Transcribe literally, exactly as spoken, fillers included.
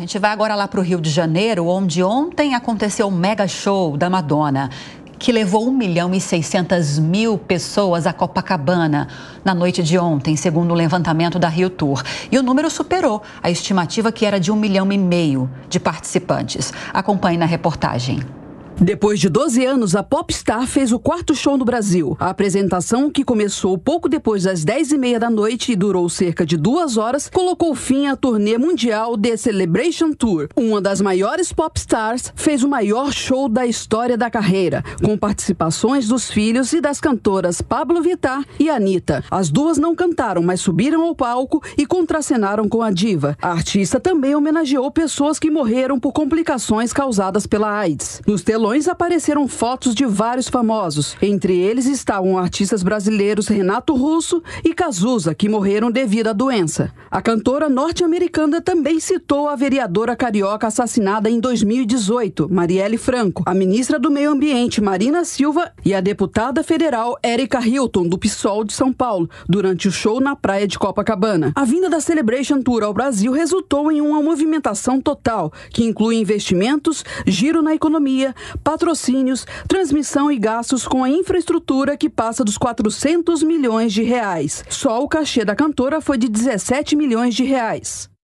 A gente vai agora lá para o Rio de Janeiro, onde ontem aconteceu o mega show da Madonna, que levou um milhão e seiscentas mil pessoas a Copacabana na noite de ontem, segundo o levantamento da Rio Tour. E o número superou a estimativa, que era de um milhão e meio de participantes. Acompanhe na reportagem. Depois de doze anos, a popstar fez o quarto show no Brasil. A apresentação, que começou pouco depois das dez e meia da noite e durou cerca de duas horas, colocou fim à turnê mundial The Celebration Tour. Uma das maiores popstars fez o maior show da história da carreira, com participações dos filhos e das cantoras Pablo Vittar e Anitta. As duas não cantaram, mas subiram ao palco e contracenaram com a diva. A artista também homenageou pessoas que morreram por complicações causadas pela AIDS. Nos telões apareceram fotos de vários famosos. Entre eles estavam artistas brasileiros Renato Russo e Cazuza, que morreram devido à doença. A cantora norte-americana também citou a vereadora carioca assassinada em dois mil e dezoito, Marielle Franco, a ministra do Meio Ambiente, Marina Silva, e a deputada federal Érica Hilton, do PSOL de São Paulo, durante o show na praia de Copacabana. A vinda da Celebration Tour ao Brasil resultou em uma movimentação total, que inclui investimentos, giro na economia, patrocínios, transmissão e gastos com a infraestrutura, que passa dos quatrocentos milhões de reais. Só o cachê da cantora foi de dezessete milhões de reais.